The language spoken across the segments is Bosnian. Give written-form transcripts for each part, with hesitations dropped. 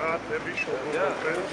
Ja, der Bischof. Ja.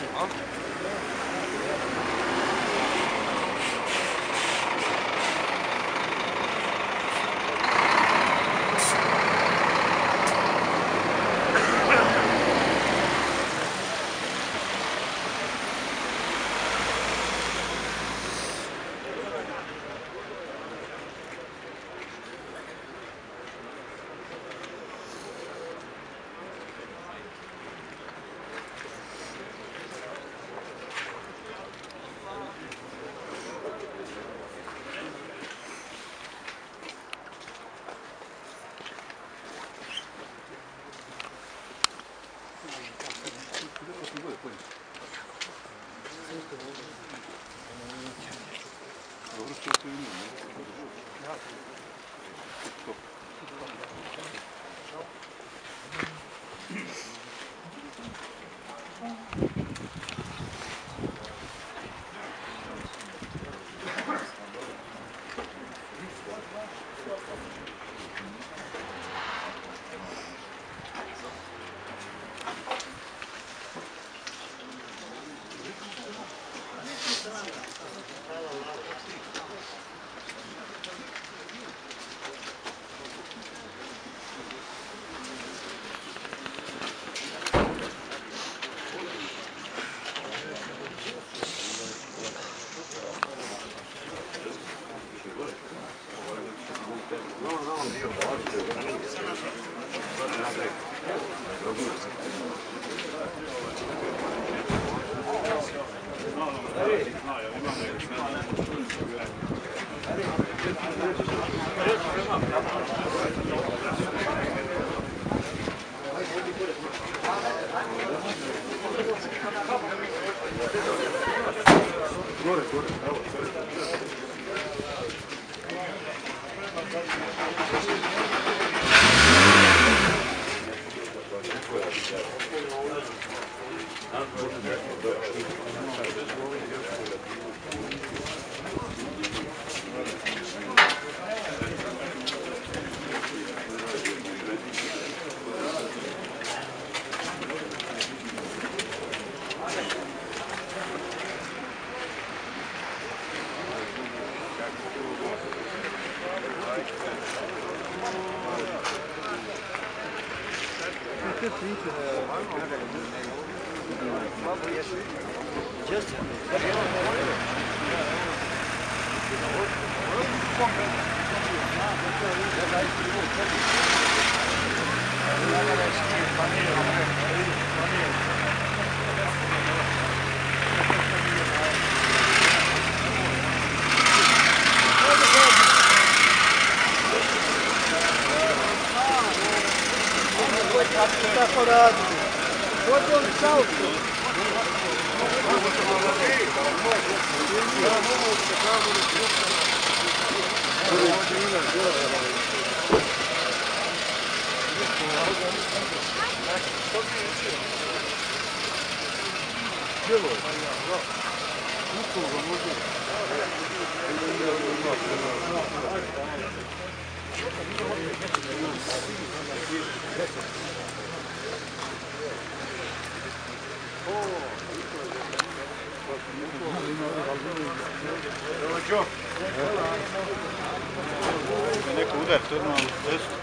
Neko udar, to je malo desno.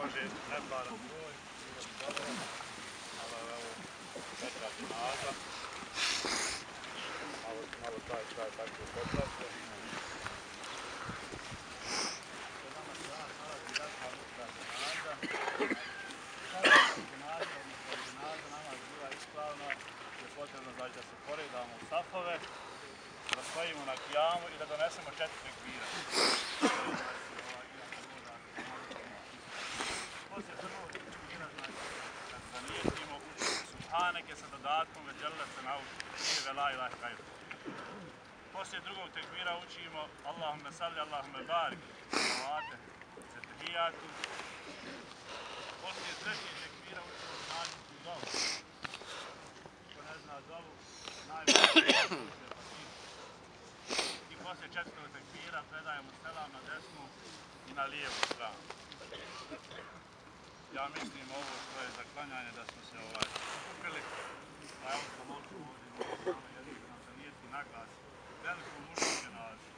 može neparan broj, ali evo, petra džinaza, malo taj tako potraste. Nama se danas nalazi velika muška džinaza. Džinaza nama je bila ispravna, je potrebno znači da se poredamo u safove, da stojimo na kijamu i da donesemo 4 tekbira. Poslije prvog tekbira, znači, kad zanijetimo, učimo subhaneke sa dodatkom veđelle se nauči, nije vela ilah kajru. Poslije drugog tekbira učimo Allahumme salli, Allahumme barik, salavate, setehijatu. Poslije trećeg tekbira učimo snažiti zovu. Ko ne zna zovu, najbolje i poslije četvrtog tekbira predajemo selam na desnu i na lijevu stranu. Ja mislim ovo što je zaklanjanje da smo se skupili, a evo smo moliti ovdje jedni da nam zanijeti naglas veliku mušku dženazu.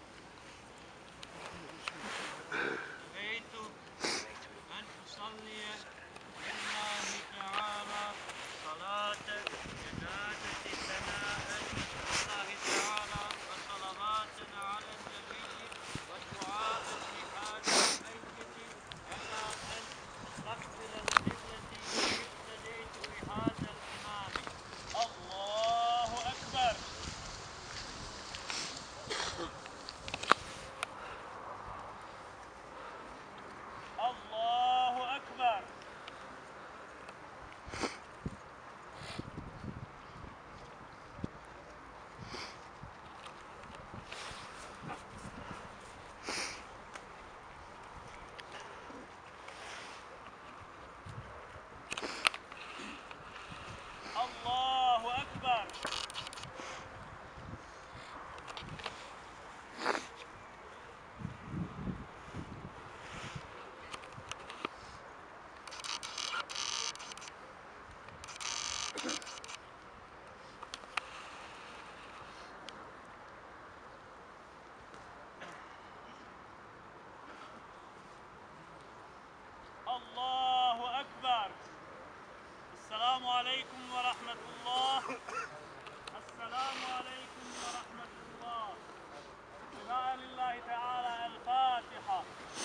Ejtu an usallije lillahi ta'ala salate jenazeti sena'en lillahi ta'ala wa salavaten ala al-nabiyyi wa du'a'en li hada al-mayyiti ala an nastaqbil al-qiblati ihtadaytu bi hada al-imam. Allahu akbar. Allahu akbar. Allahu akbar. Allahu akbar. Assalamu alaikum wa rahmatullah. Assalamu alaikum wa rahmatullah. Du'a lillahi ta'ala al-Fatiha.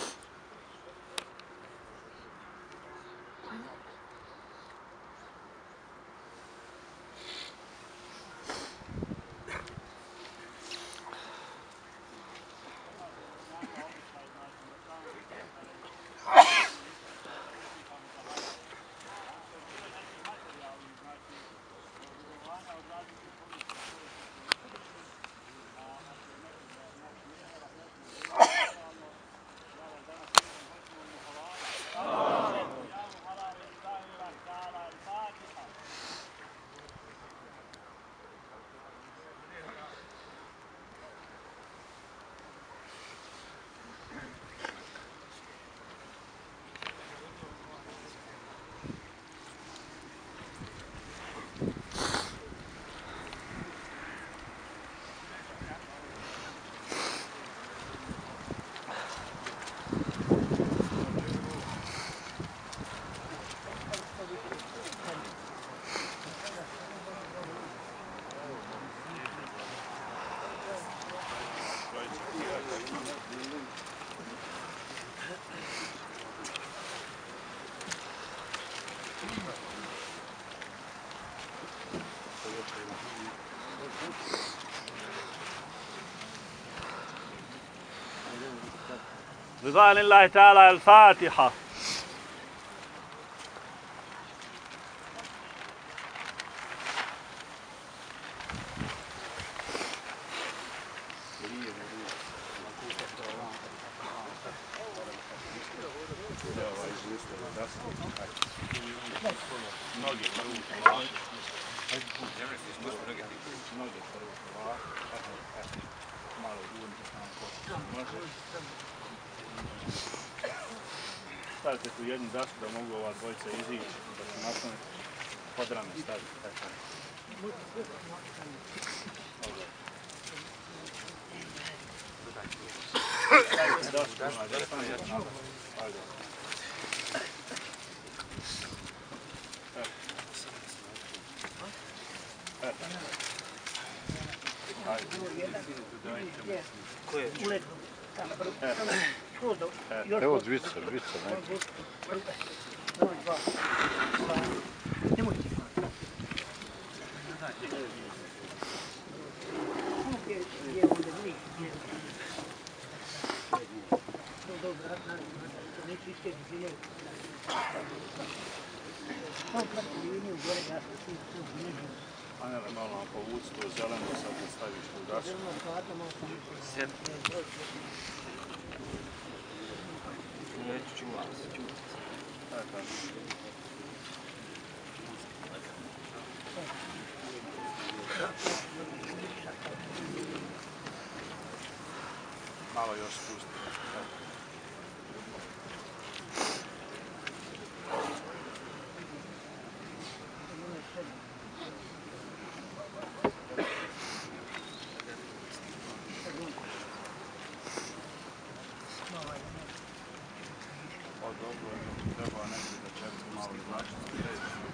Du'a lillahi ta'ala al-Fatiha. Stavite tu jednu dasku da mogu ova dvojica izići, da se naslone pod rame staviti. Stavite dasku na desnu. Evo dvica, neki. Anele, malo nam povuci to zeleno, sad da staviš tu dašku. Neću čuvati se, Malo još spusti. Dobro, treba negdje da čerku malo izlačiti.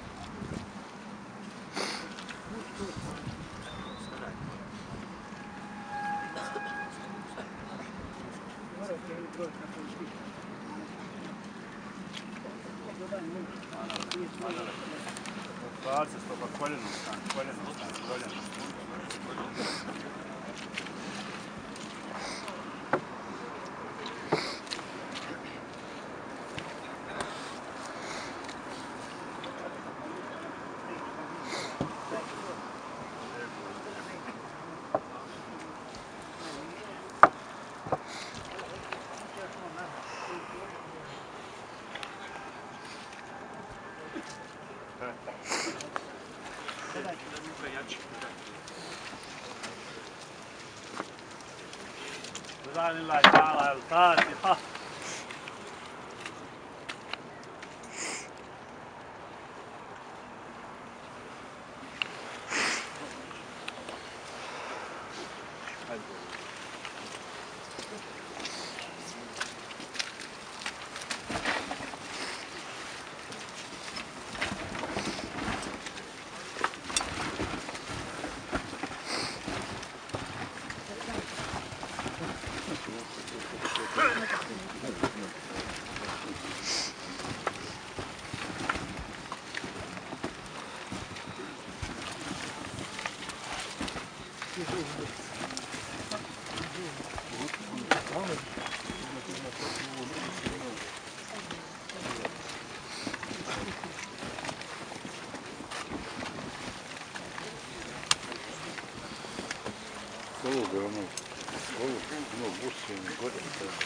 Palce stopa, koljenom stani, koljenom stani, koljenom stani. بسم الله تعالى الفاتحة. Ovo ga ono busije, gore.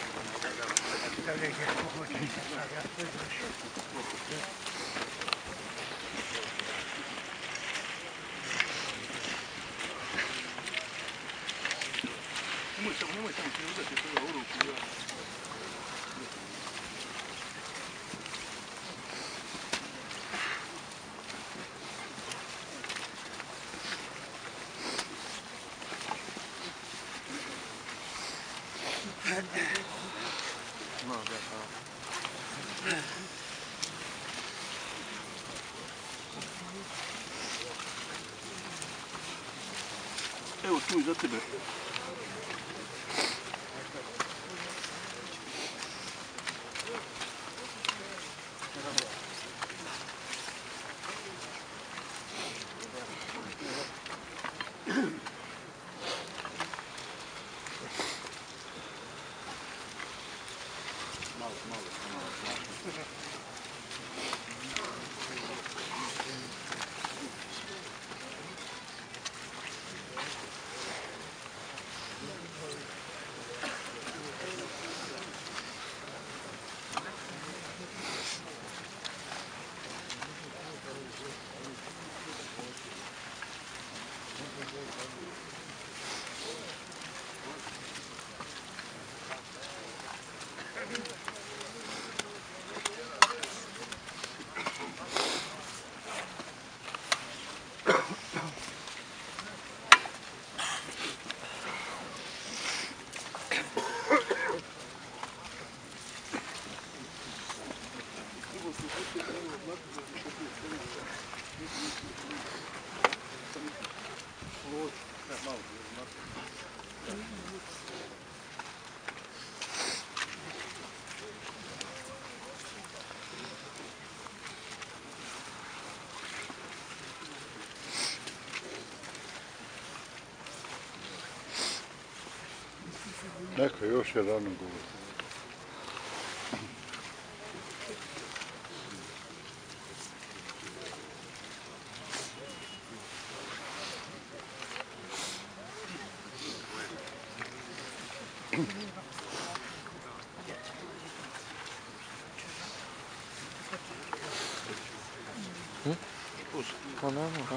Nemoj tamo ti uzeti svoju oruku. Evo tu iza tebe. Вот. Neka još je rano govori. Pa naravno, da.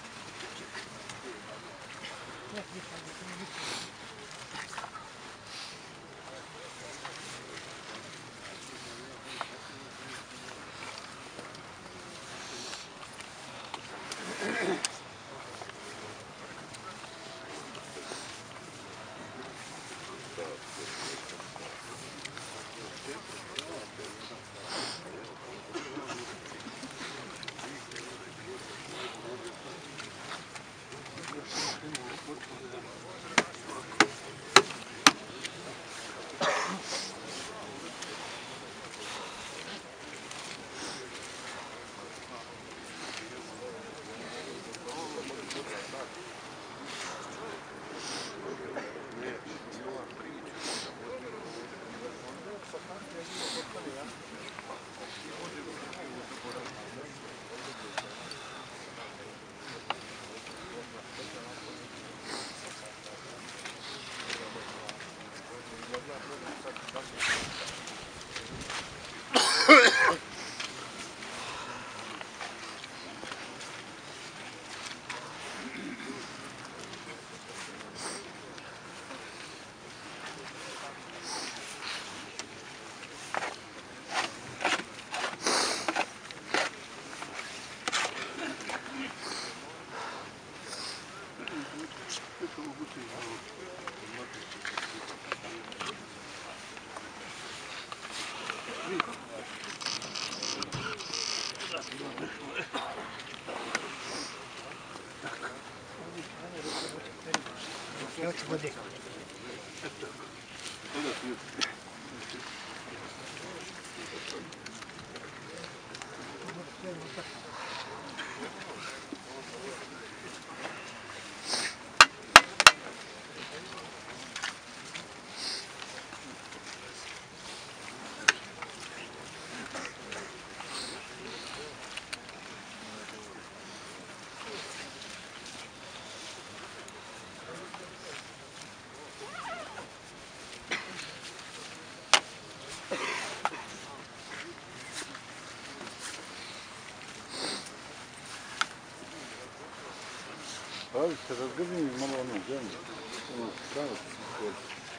Ali se razgrni malo ono zemlje. Ono strano se kod.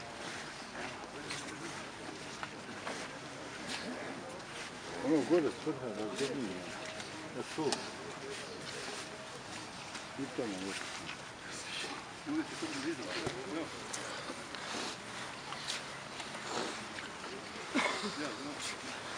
Ono gore svrha razgrni. Na to. I tamo još. Uvijek je to blizu. Ja, znači.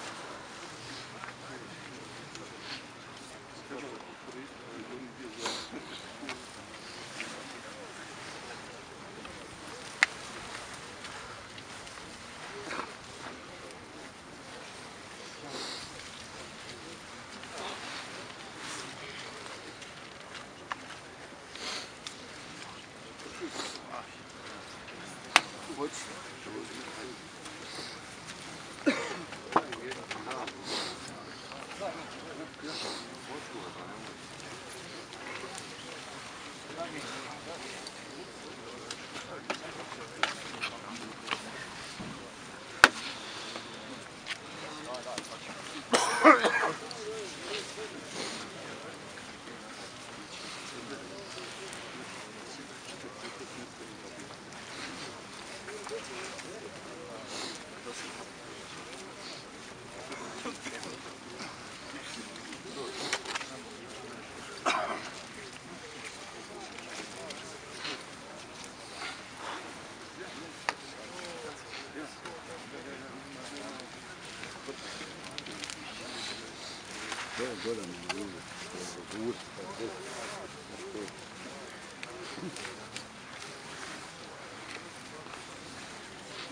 Gore mi je uvijek,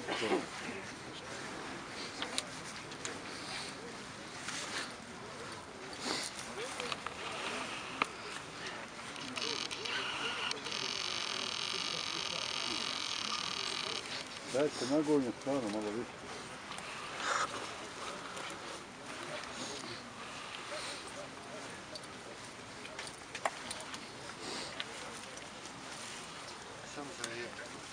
Dajte na gornju stranu malo više. Samo za riječ.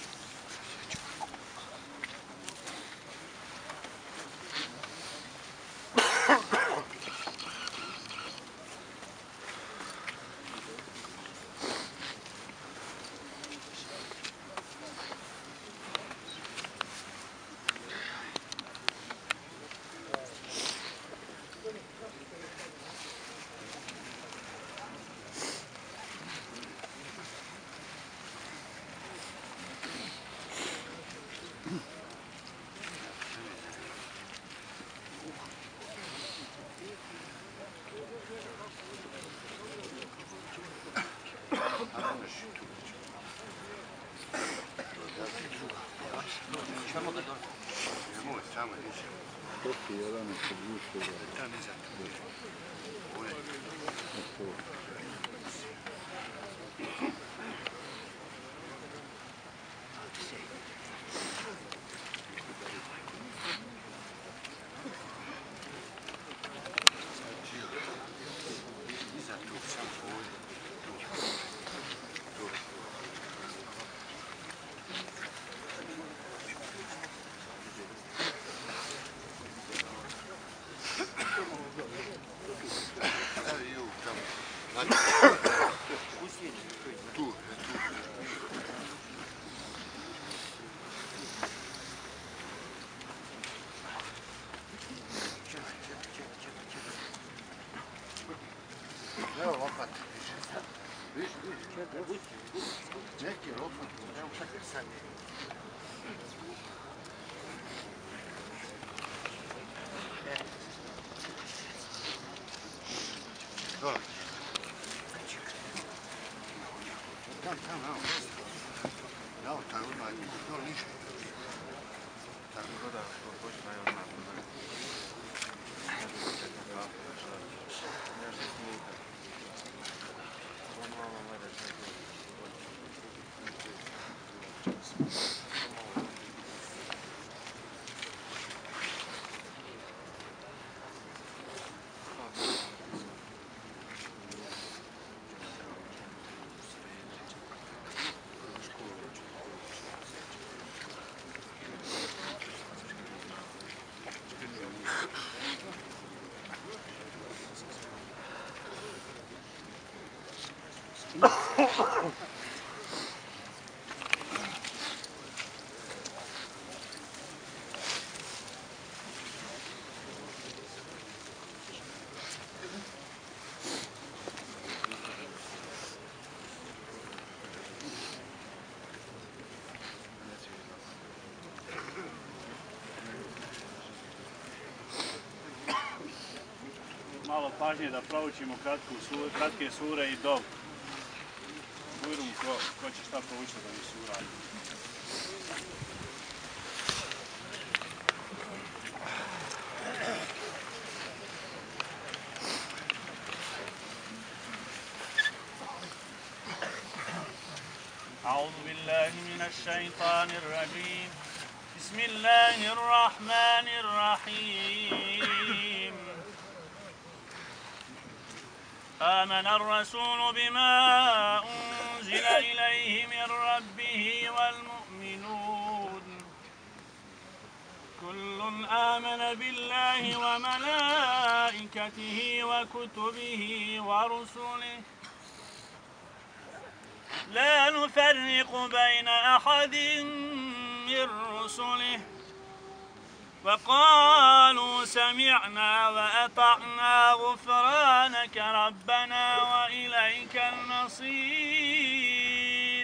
Samo da dođe. Nemoj, samo niže. To ti jedan je podvuče. Da, niže. Uvijek. Iza tu, samo uvijek. Tu. Evo lopat. Viš, neki lopat. Evo čekaj sad. Dole. Tamo, evo, taj odmah, dole niže. Tako da, počne je odmah. Malo pažnje da proučimo kratke sure i dov. Bujrum ko će šta proučiti da mi sura. أعوذ بالله من الشيطان الرجيم بسم الله الرحمن الرحيم آمن الرسول بما أنزل إليه من ربه والمؤمنون كل آمن بالله وملائكته وكتبه ورسله لا نفرق بين أحد من رسله وقالوا سمعنا وأطعنا غفرانك ربنا وإليك المصير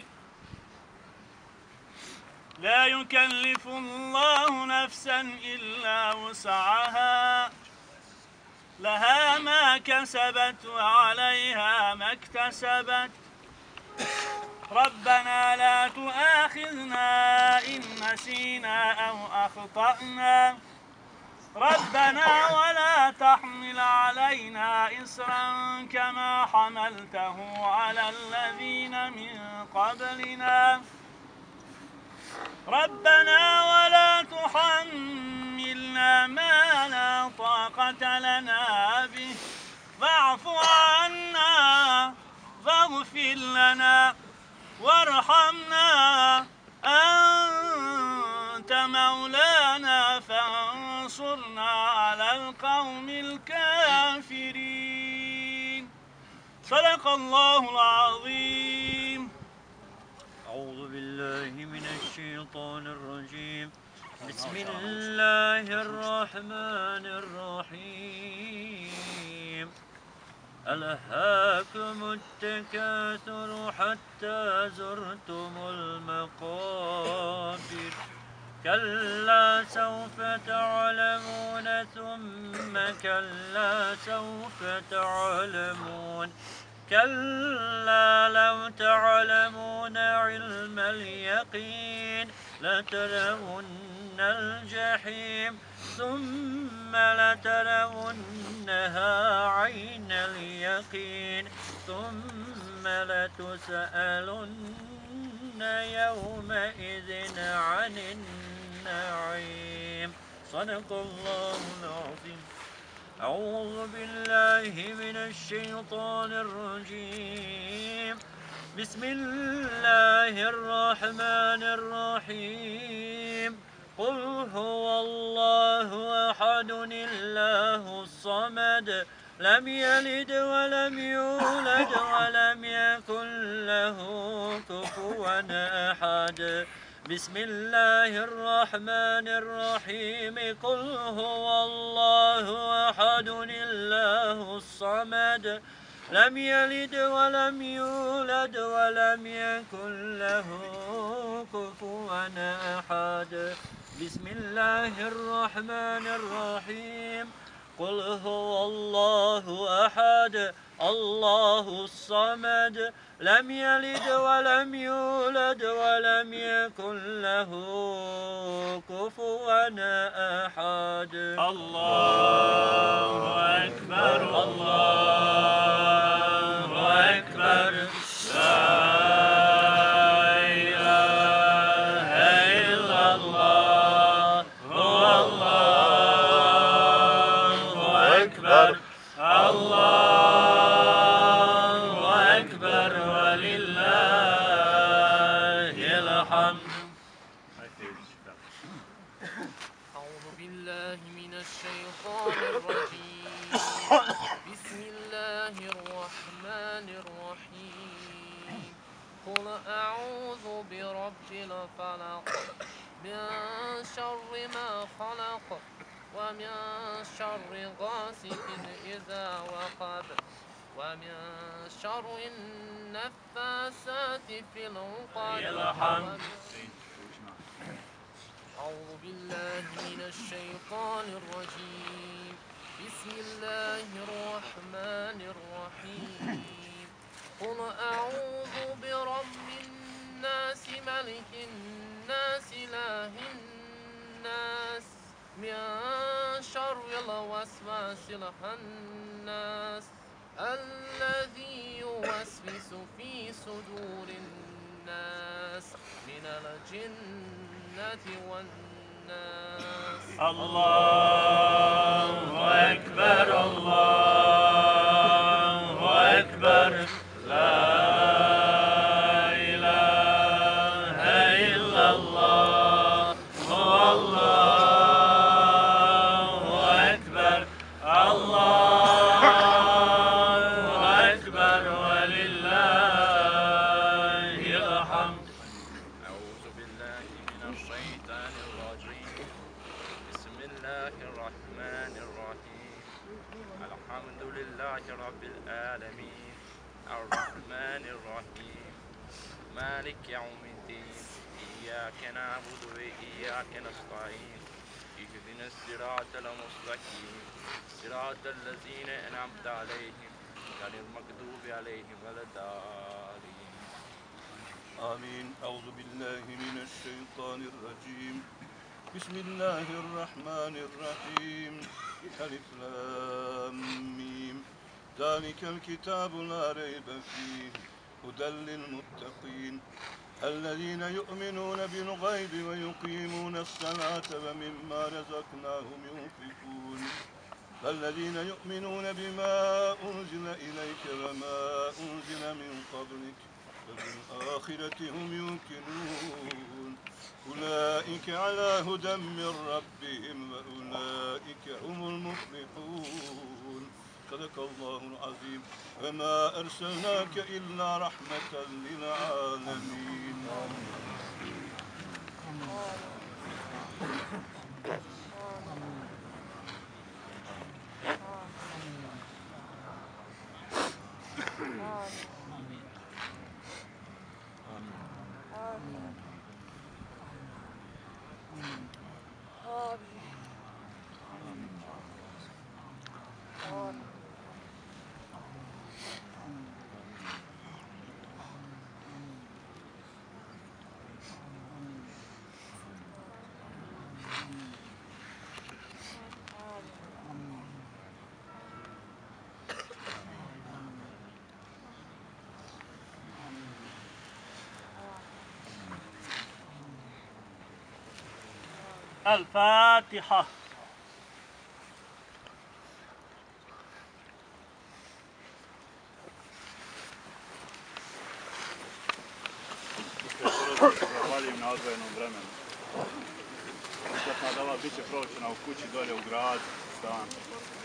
لا يكلف الله نفسا إلا وسعها لها ما كسبت وعليها ما اكتسبت ربنا لا تؤاخذنا إن نسينا أو أخطأنا ربنا ولا تحمل علينا إصرا كما حملته على الذين من قبلنا ربنا ولا تحملنا ما لا طاقة لنا به واعف عنا واغفر لنا وارحمنا أنت مولانا فانصرنا على القوم الكافرين. صدق الله العظيم. أعوذ بالله من الشيطان الرجيم. بسم الله الرحمن الرحيم. ألهاكم التكاثر حتى زرتم المقابر كلا سوف تعلمون ثم كلا سوف تعلمون كلا لو تعلمون علم اليقين لترون الجحيم ثم لترونها عين اليقين ثم لتسألن يومئذ عن النعيم. صدق الله العظيم. أعوذ بالله من الشيطان الرجيم. بسم الله الرحمن الرحيم. قل هو الله أحد الله الصمد لم يلد ولم يولد ولم يكن له كفوا أحد. بسم الله الرحمن الرحيم. قل هو الله أحد الله الصمد لم يلد ولم يولد ولم يكن له كفوا أحد. بسم الله الرحمن الرحيم. قل هو الله أحد الله الصمد لم يلد ولم يولد ولم يكن له كفوا أحد. الله أكبر الله أكبر لا إله إلا الله هو الله أكبر الله أكبر ولله الحمد. أعوذ بالله من الشيطان الرجيم. بسم الله الرحمن الرحيم. قل أعوذ برب الفلق من شر ما خلق ومن شر غاسق إذا وقب ومن شر النفاثات في العقد. أعوذ بالله من الشيطان الرجيم. بسم الله الرحمن الرحيم. قل أعوذ برب الناس ملك الناس إله الناس من شر الوسواس الخناس الذي يوسوس في صدور الناس من الجنة والناس. الله أكبر الله أكبر لا إله إلا الله هو الله أكبر الله أكبر ولله الحمد. أعوذ بالله من الشيطان الرجيم. بسم الله الرحمن الرحيم. الحمد لله رب العالمين الرحمن الرحيم مالك يوم الدين إياك نعبد وإياك نستعين اهدنا الصراط المستقيم صراط الذين أنعمت عليهم غير المغضوب عليهم ولا الضالين. آمين. أعوذ بالله من الشيطان الرجيم. بسم الله الرحمن الرحيم. ألف لام ميم. ذلك الكتاب لا ريب فيه هدى للمتقين الذين يؤمنون بالغيب ويقيمون الصلاة ومما رزقناهم ينفقون الذين يؤمنون بما أنزل إليك وما أنزل من قبلك وبالآخرة هم يوقنون أولئك على هدى من ربهم وأولئك هم المفلحون. صدق الله العظيم. وما أرسلناك إلا رحمة للعالمين. الفاتحة. Zahvaljujem na odvojenom vremenu. Svjetna dala bit će proučena u kući dolje u gradu, stan.